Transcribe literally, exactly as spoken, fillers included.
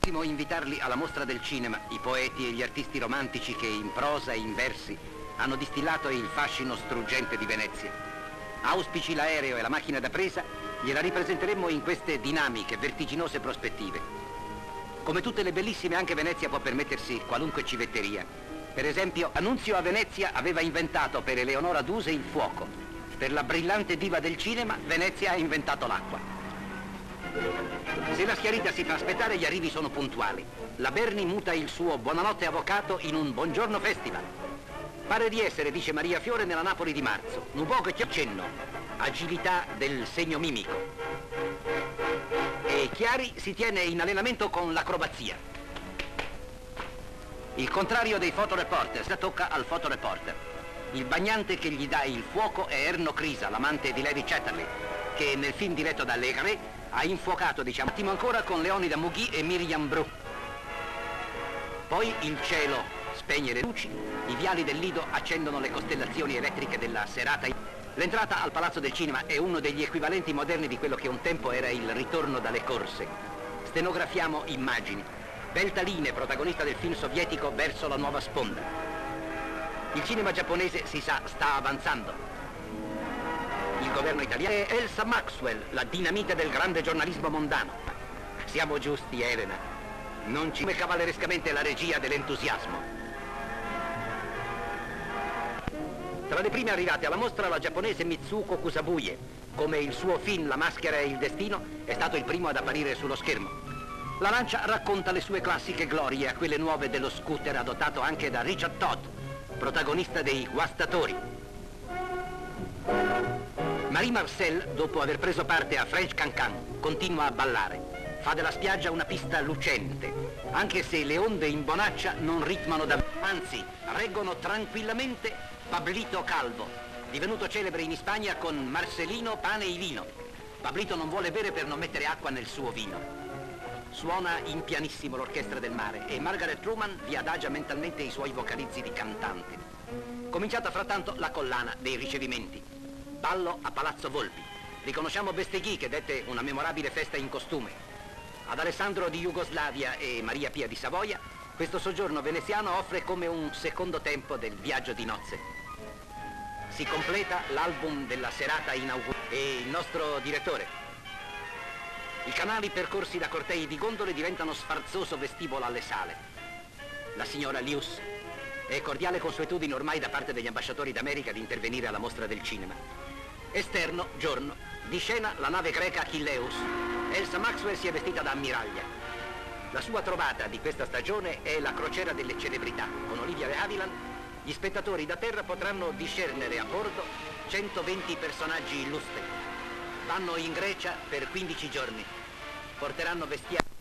Voglio invitarli alla mostra del cinema, i poeti e gli artisti romantici che in prosa e in versi hanno distillato il fascino struggente di Venezia. Auspici l'aereo e la macchina da presa, gliela ripresenteremmo in queste dinamiche, vertiginose prospettive. Come tutte le bellissime, anche Venezia può permettersi qualunque civetteria. Per esempio, Annunzio a Venezia aveva inventato per Eleonora Duse il fuoco. Per la brillante diva del cinema, Venezia ha inventato l'acqua. Se la Schiarita si fa aspettare, gli arrivi sono puntuali. La Berni muta il suo buonanotte avvocato in un buongiorno festival. Pare di essere, dice Maria Fiore, nella Napoli di marzo. Un po' che c'è cenno, agilità del segno mimico. E Chiari si tiene in allenamento con l'acrobazia. Il contrario dei fotoreporter, la tocca al fotoreporter. Il bagnante che gli dà il fuoco è Erno Crisa, l'amante di Lady Chatterley, che nel film diretto da Legre ha infuocato, diciamo, attimo ancora con Leonida Mughi e Miriam Bru. Poi il cielo spegne le luci, i viali del Lido accendono le costellazioni elettriche della serata. L'entrata al Palazzo del Cinema è uno degli equivalenti moderni di quello che un tempo era il ritorno dalle corse. Stenografiamo immagini. Beltaline, protagonista del film sovietico Verso la nuova sponda. Il cinema giapponese, si sa, sta avanzando. Il governo italiano è Elsa Maxwell, la dinamite del grande giornalismo mondano. Siamo giusti, Elena. Non ci come cavallerescamente la regia dell'entusiasmo. Tra le prime arrivate alla mostra la giapponese Mitsuko Kusabuye. Come il suo film La maschera e il destino, è stato il primo ad apparire sullo schermo. La lancia racconta le sue classiche glorie a quelle nuove dello scooter adottato anche da Richard Todd, protagonista dei Guastatori. Marie Marcel, dopo aver preso parte a French Cancan, continua a ballare. Fa della spiaggia una pista lucente, anche se le onde in bonaccia non ritmano da... Anzi, reggono tranquillamente Pablito Calvo, divenuto celebre in Spagna con Marcelino, pane e vino. Pablito non vuole bere per non mettere acqua nel suo vino. Suona in pianissimo l'orchestra del mare e Margaret Truman vi adagia mentalmente i suoi vocalizzi di cantante. Cominciata frattanto la collana dei ricevimenti. Ballo a Palazzo Volpi. Riconosciamo Besteghi che dette una memorabile festa in costume. Ad Alessandro di Jugoslavia e Maria Pia di Savoia, questo soggiorno veneziano offre come un secondo tempo del viaggio di nozze. Si completa l'album della serata inaugurale e il nostro direttore. I canali percorsi da cortei di gondole diventano sfarzoso vestibolo alle sale. La signora Lius. È cordiale consuetudine ormai da parte degli ambasciatori d'America di intervenire alla mostra del cinema. Esterno, giorno, di scena la nave greca Achilleus. Elsa Maxwell si è vestita da ammiraglia. La sua trovata di questa stagione è la crociera delle celebrità. Con Olivia de Havilland, gli spettatori da terra potranno discernere a bordo centoventi personaggi illustri. Vanno in Grecia per quindici giorni. Porteranno vestiari.